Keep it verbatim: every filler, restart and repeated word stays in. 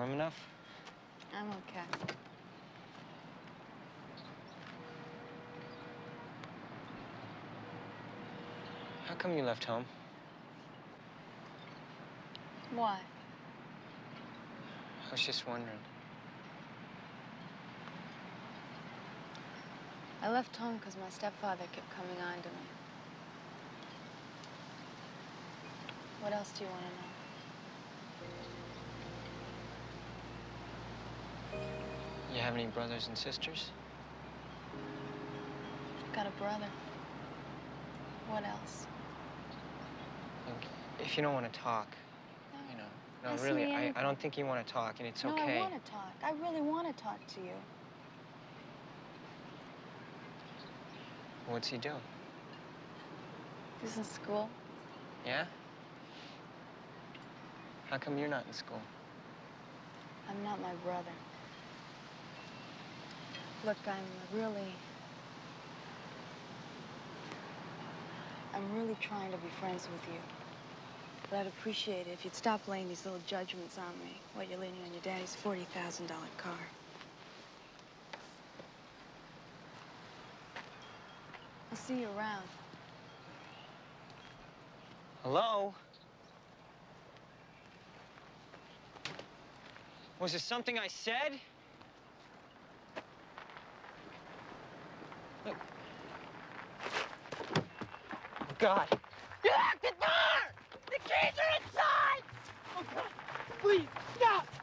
warm enough? I'm okay. How come you left home? Why? I was just wondering. I left home because my stepfather kept coming on to me. What else do you want to know? You have any brothers and sisters? Got a brother. What else? Look, if you don't want to talk, No. you know, no, Ask really, me I, I anything. don't think you want to talk, and it's no, okay. I want to talk. I really want to talk to you. What's he doing? He's in school. Yeah? How come you're not in school? I'm not my brother. Look, I'm really... I'm really trying to be friends with you. But I'd appreciate it if you'd stop laying these little judgments on me while you're leaning on your daddy's forty thousand dollar car. I'll see you around. Hello? Was it something I said? Look. Oh, God. Lock the door! The keys are inside! Oh, God. Please, stop!